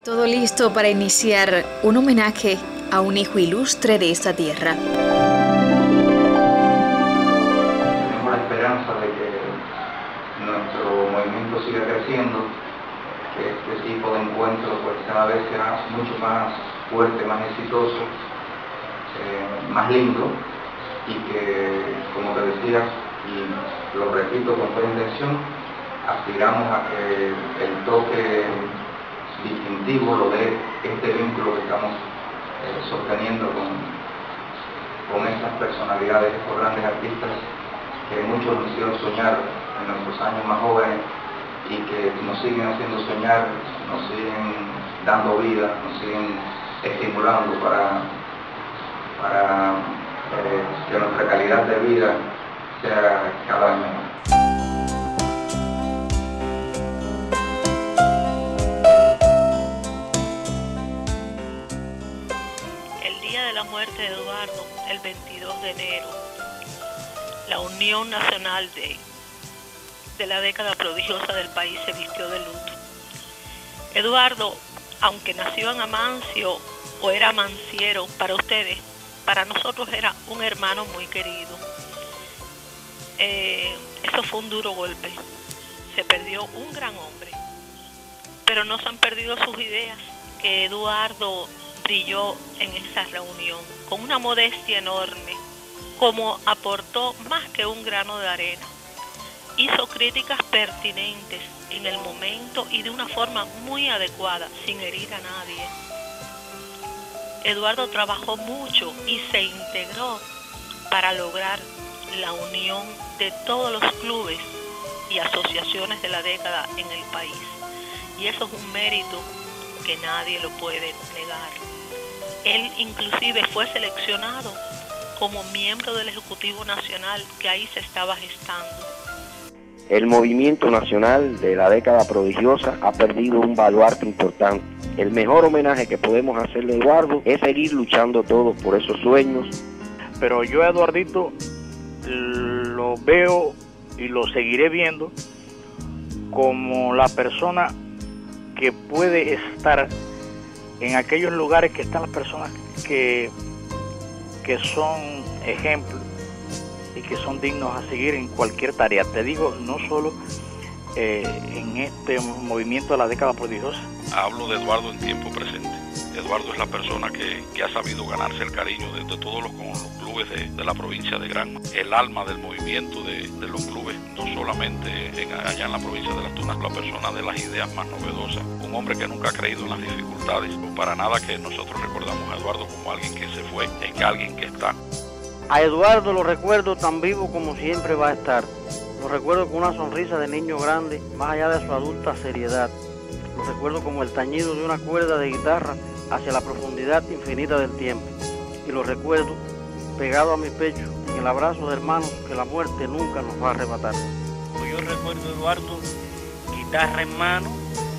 Todo listo para iniciar un homenaje a un hijo ilustre de esta tierra. Tenemos la esperanza de que nuestro movimiento siga creciendo, que este tipo de encuentro pues cada vez será mucho más fuerte, más exitoso, más lindo, y que, como te decía, y lo repito con toda intención, aspiramos a que el toque distintivo lo dé este vínculo que estamos sosteniendo con estas personalidades, estos grandes artistas que muchos nos hicieron soñar en nuestros años más jóvenes y que nos siguen haciendo soñar, nos siguen dando vida, nos siguen estimulando para que nuestra calidad de vida sea cada vez mejor. El día de la muerte de Eduardo, el 22 de enero, la Unión Nacional de la década prodigiosa del país se vistió de luto. Eduardo, aunque nació en Amancio o era manciero para ustedes, para nosotros era un hermano muy querido. Eso fue un duro golpe. Se perdió un gran hombre, pero no se han perdido sus ideas, que Eduardo brilló en esa reunión con una modestia enorme, como aportó más que un grano de arena. Hizo críticas pertinentes en el momento y de una forma muy adecuada, sin herir a nadie. Eduardo trabajó mucho y se integró para lograr la unión de todos los clubes y asociaciones de la década en el país. Y eso es un mérito que nadie lo puede negar. Él inclusive fue seleccionado como miembro del Ejecutivo Nacional, que ahí se estaba gestando. El movimiento nacional de la década prodigiosa ha perdido un baluarte importante. El mejor homenaje que podemos hacerle a Eduardo es seguir luchando todos por esos sueños. Pero yo a Eduardito lo veo y lo seguiré viendo como la persona que puede estar en aquellos lugares que están las personas que son ejemplos y que son dignos a seguir en cualquier tarea. Te digo, no solo en este movimiento de la década prodigiosa. Hablo de Eduardo en tiempo presente. Eduardo es la persona que ha sabido ganarse el cariño de todos los clubes de la provincia de Granma. El alma del movimiento de los clubes, no solamente allá en la provincia de Las Tunas, la persona de las ideas más novedosas. Un hombre que nunca ha creído en las dificultades. Para nada que nosotros recordamos a Eduardo como alguien que se fue, es alguien que está. A Eduardo lo recuerdo tan vivo como siempre va a estar. Lo recuerdo con una sonrisa de niño grande, más allá de su adulta seriedad. Lo recuerdo como el tañido de una cuerda de guitarra hacia la profundidad infinita del tiempo. Y lo recuerdo pegado a mi pecho, en el abrazo de hermanos que la muerte nunca nos va a arrebatar. Yo recuerdo a Eduardo, guitarra en mano,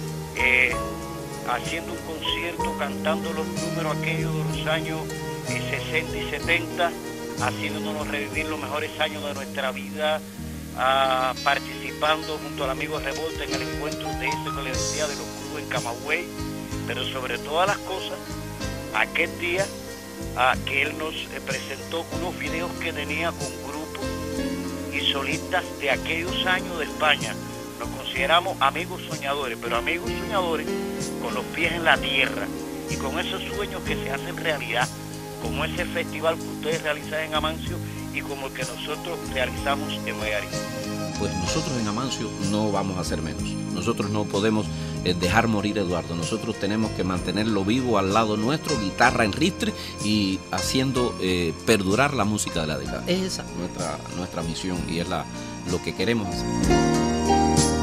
haciendo un concierto, cantando los números aquellos de los años 60 y 70, haciéndonos revivir los mejores años de nuestra vida, participando junto al amigo Revolta en el encuentro de eso que le decía de los clubes en Camagüey, pero sobre todas las cosas, aquel día que él nos presentó unos videos que tenía con grupos y solistas de aquellos años de España. Nos consideramos amigos soñadores, pero amigos soñadores con los pies en la tierra y con esos sueños que se hacen realidad, como ese festival que ustedes realizan en Amancio y como el que nosotros realizamos en Megarín. Pues nosotros en Amancio no vamos a hacer menos. Nosotros no podemos dejar morir a Eduardo. Nosotros tenemos que mantenerlo vivo al lado nuestro, guitarra en ristre y haciendo perdurar la música de la década. Es esa nuestra misión y es lo que queremos hacer.